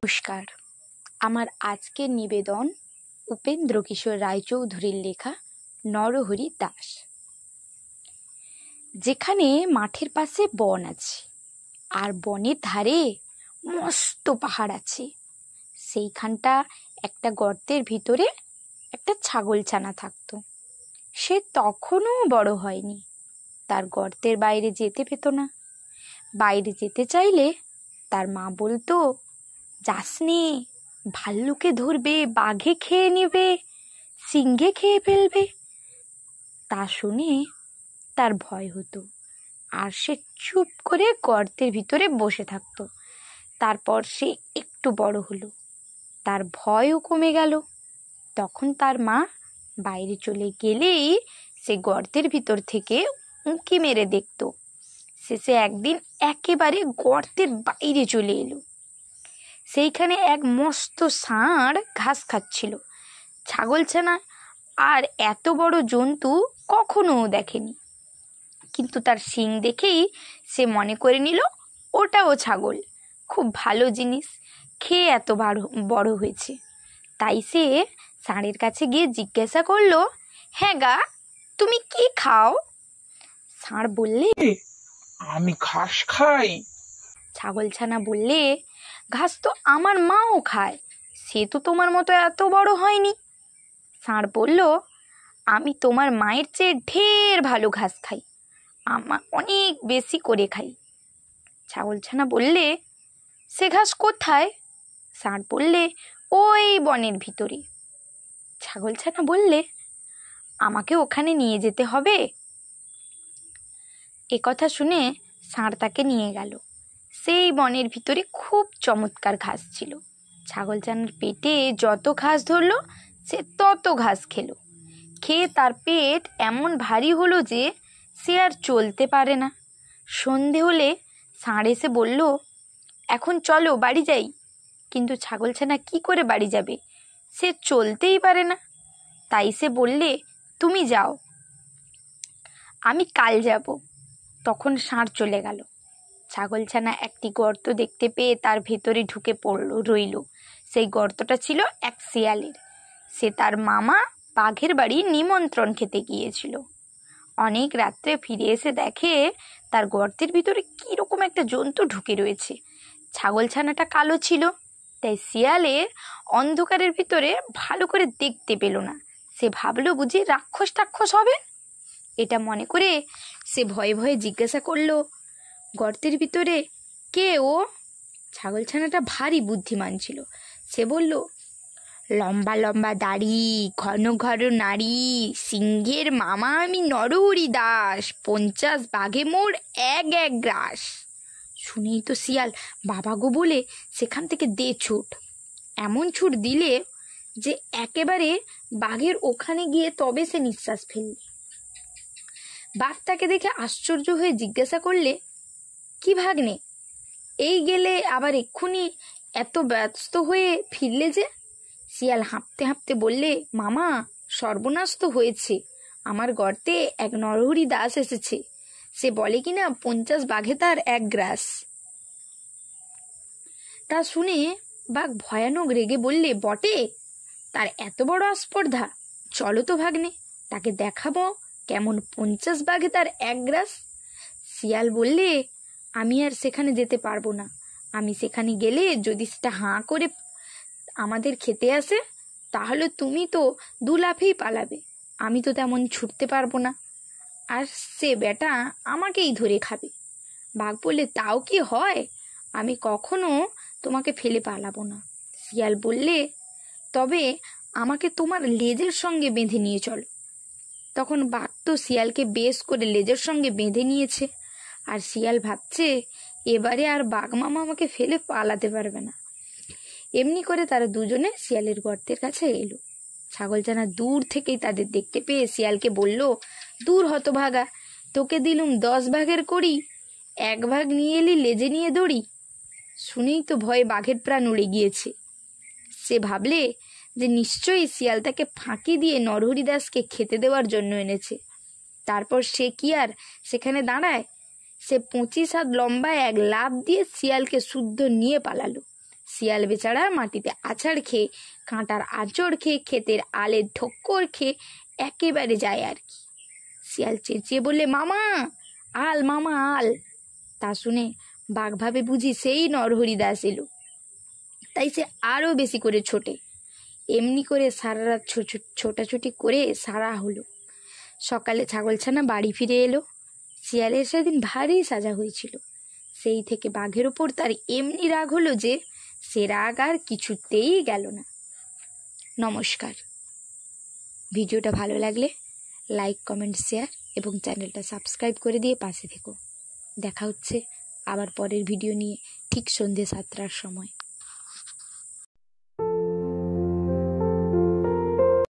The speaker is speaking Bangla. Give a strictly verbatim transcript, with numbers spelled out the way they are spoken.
নমস্কার। আমার আজকের নিবেদন উপেন্দ্র কিশোর রায়চৌধুরীর লেখা নরহরি দাস। যেখানে মাঠের পাশে বন আছে আর বনের ধারে মস্ত পাহাড় আছে, সেইখানটা একটা গর্তের ভিতরে একটা ছাগলছানা থাকতো। সে তখনও বড় হয়নি, তার গর্তের বাইরে যেতে পেত না। বাইরে যেতে চাইলে তার মা বলতো, যাস নে, ভাল্লুকে ধরবে, বাঘে খেয়ে নেবে, সিংহে খেয়ে ফেলবে। তা শুনে তার ভয় হতো আর সে চুপ করে গর্তের ভিতরে বসে থাকতো। তারপর সে একটু বড় হলো, তার ভয়ও কমে গেল। তখন তার মা বাইরে চলে গেলেই সে গর্তের ভিতর থেকে উঁকি মেরে দেখত। শেষে একদিন একেবারে গর্তের বাইরে চলে এলো। সেইখানে এক মস্ত ষাঁড় ঘাস খাচ্ছিল। ছাগলছানা আর এত বড় জন্তু কখনো দেখেনি, কিন্তু তার শিং দেখেই সে মনে করে নিল ওটাও ছাগল, খুব ভালো জিনিস, খেয়ে এত বড় বড় হয়েছে। তাই সে ষাঁড়ের কাছে গিয়ে জিজ্ঞাসা করলো, হ্যাঁ গা, তুমি কি খাও? ষাঁড় বললে, আমি ঘাস খাই। ছাগলছানা বললে, ঘাস তো আমার মাও খায়, সে তো তোমার মতো এত বড় হয়নি। ষাঁড় বলল, আমি তোমার মায়ের চেয়ে ঢের ভালো ঘাস খাই, আমার অনেক বেশি করে খাই। ছাগলছানা বললে, সে ঘাস কোথায়? ষাঁড় বললে, ওই বনের ভিতরে। ছাগলছানা বললে, আমাকে ওখানে নিয়ে যেতে হবে। এ কথা শুনে ষাঁড় তাকে নিয়ে গেল। সেই বনের ভিতরে খুব চমৎকার ঘাস ছিল। ছাগলছানার পেটে যত ঘাস ধরলো সে তত ঘাস খেলো। খেয়ে তার পেট এমন ভারী হলো যে সে আর চলতে পারে না। সন্ধে হলে ষাঁড় এসে বলল, এখন চলো বাড়ি যাই। কিন্তু ছাগলছানা কি করে বাড়ি যাবে? সে চলতেই পারে না। তাই সে বললে, তুমি যাও, আমি কাল যাব। তখন ষাঁড় চলে গেল। ছাগলছানা একটি গর্ত দেখতে পেয়ে তার ভেতরে ঢুকে পড়ল রইল। সেই গর্তটা ছিল এক শিয়ালের। সে তার মামা বাঘের বাড়ি নিমন্ত্রণ খেতে গিয়েছিল। অনেক রাত্রে ফিরে এসে দেখে তার গর্তের ভিতরে কিরকম একটা জন্তু ঢুকে রয়েছে। ছাগলছানাটা কালো ছিল, তাই শিয়ালের অন্ধকারের ভিতরে ভালো করে দেখতে পেল না। সে ভাবলো বুঝি রাক্ষস টাক্ষস হবে। এটা মনে করে সে ভয়ে ভয়ে জিজ্ঞাসা করলো, গর্তের ভিতরে কে ও? ছাগলছানাটা ভারী বুদ্ধিমান ছিল। সে বলল, লম্বা লম্বা দাড়ি, ঘন ঘন নাড়ি, সিংহের মামা আমি নরহরি দাস, পঞ্চাশ বাঘে মোর এক এক গ্রাস। শুনেই তো শিয়াল বাবা গো বলে সেখান থেকে দে ছুট। এমন ছুট দিলে যে একেবারে বাঘের ওখানে গিয়ে তবে সে নিঃশ্বাস ফেললে। বাঘ তাকে দেখে আশ্চর্য হয়ে জিজ্ঞাসা করলে, কি ভাগ্নে, এই গেলে আবার এক্ষুনি এত ব্যস্ত হয়ে ফিরলে যে? শিয়াল হাঁপতে হাঁপতে বললে, মামা, সর্বনাশ তো হয়েছে। আমার গর্তে এক নরহরি দাস এসেছে। সে বলে কিনা পঞ্চাশ বাঘে তার এক গ্রাস। তা শুনে বাঘ ভয়ানক রেগে বললে, বটে, তার এত বড় আস্পর্ধা? চলো তো ভাগ্নে, তাকে দেখাবো কেমন পঞ্চাশ বাঘে তার এক গ্রাস। শিয়াল বললে, আমি আর সেখানে যেতে পারবো না। আমি সেখানে গেলে যদি সেটা হাঁ করে আমাদের খেতে আসে, তাহলে তুমি তো দু লাফেই পালাবে। আমি তো তেমন ছুটতে পারবো না, আর সে বেটা আমাকেই ধরে খাবে। বাঘ বললে, তাও কি হয়? আমি কখনো তোমাকে ফেলে পালাবো না। শিয়াল বললে, তবে আমাকে তোমার লেজের সঙ্গে বেঁধে নিয়ে চলো। তখন বাঘ তো শিয়ালকে বেশ করে লেজের সঙ্গে বেঁধে নিয়েছে, আর শিয়াল ভাবছে এবারে আর বাঘ মামা আমাকে ফেলে পালাতে পারবে না। এমনি করে তারা দুজনে শিয়ালের গর্তের কাছে এলো। ছাগলছানা দূর থেকেই তাদের দেখতে পেয়ে শিয়ালকে বলল, দূর হতভাগা, তোকে দিলুম দশ ভাগের করি, এক ভাগ নিয়ে এলি লেজে নিয়ে দড়ি। শুনেই তো ভয়ে বাঘের প্রাণ উড়ে গিয়েছে। সে ভাবলে যে নিশ্চয়ই শিয়াল তাকে ফাঁকি দিয়ে নরহরি দাসকে খেতে দেওয়ার জন্য এনেছে। তারপর সে কি আর সেখানে দাঁড়ায়? সে পঁচিশ হাত লম্বা এক লাফ দিয়ে শিয়ালকে শুদ্ধ নিয়ে পালালো। শিয়াল বেচারা মাটিতে আছাড় খেয়ে, কাঁটার আঁচড় খেয়ে, ক্ষেতের আলের ঠক্কর খেয়ে একেবারে যায় আর কি। শিয়াল চেঁচিয়ে বললে, মামা আল, মামা আল। তা শুনে বাঘ ভাবে বুঝি সেই নরহরিদাস এলো, তাই সে আরো বেশি করে ছোটে। এমনি করে সারা রাত ছোটাছুটি করে সারা হলো। সকালে ছাগলছানা বাড়ি ফিরে এলো। শিয়ালের সেদিন ভারী সাজা হয়েছিল। সেই থেকে বাঘের ওপর তার এমনি রাগ হলো যে সে রাগ আর কিছুতেই গেল না। নমস্কার। ভিডিওটা ভালো লাগলে লাইক, কমেন্ট, শেয়ার এবং চ্যানেলটা সাবস্ক্রাইব করে দিয়ে পাশে থেকো। দেখা হচ্ছে আবার পরের ভিডিও নিয়ে ঠিক সন্ধ্যে সাতটার সময়।